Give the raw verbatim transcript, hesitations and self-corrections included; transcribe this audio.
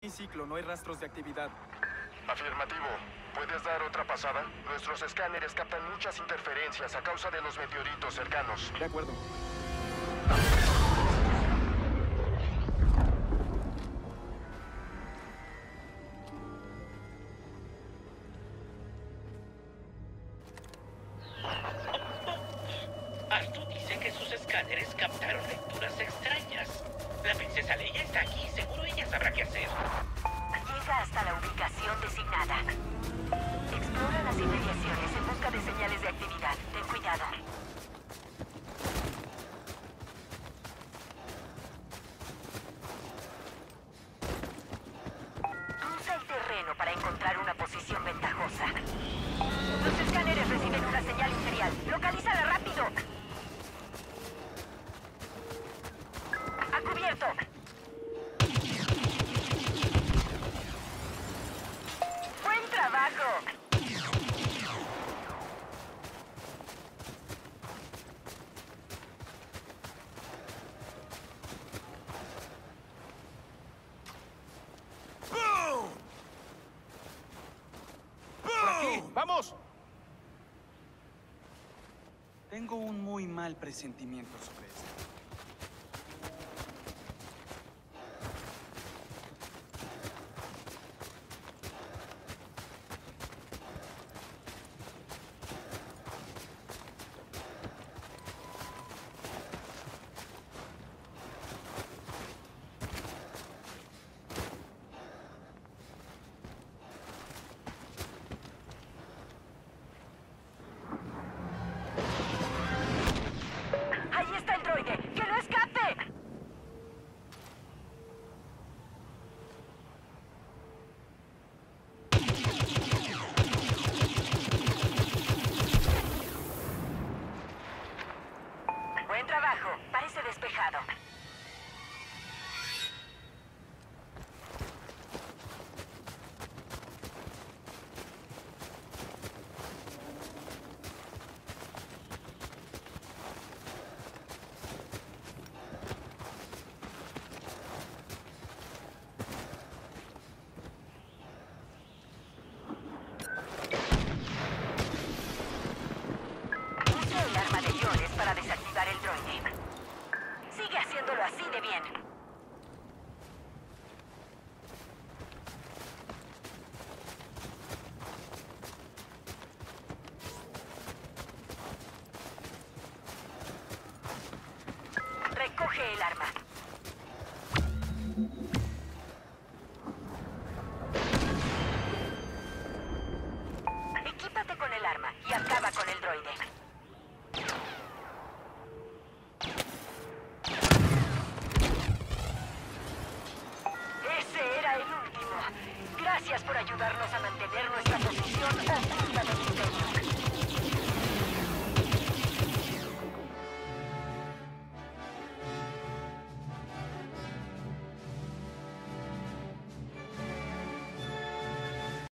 ciclo, no hay rastros de actividad. Afirmativo. ¿Puedes dar otra pasada? Nuestros escáneres captan muchas interferencias a causa de los meteoritos cercanos. De acuerdo. Artu dice que sus escáneres captaron lecturas extrañas. La princesa Leia está aquí, seguro ella sabrá qué hacer. Llega hasta la ubicación designada. Explora las inmediaciones en busca de señales de actividad. Ten cuidado. Cruza el terreno para encontrar una posición ventajosa. Los escáneres reciben una señal imperial. ¡Localízala rápido! ¡A cubierto! ¡Buen trabajo! ¡Por aquí! ¡Vamos! Tengo un muy mal presentimiento sobre esto. ¡Ahí está el droide! ¡Que no escape! Buen trabajo. Parece despejado. Use el arma de iones para desactivar el droide. Sigue haciéndolo así de bien. Recoge el arma. Equípate con el arma y acaba con el droide. Ese era el último. Gracias por ayudarnos a mantener nuestra posición oculta del imperio.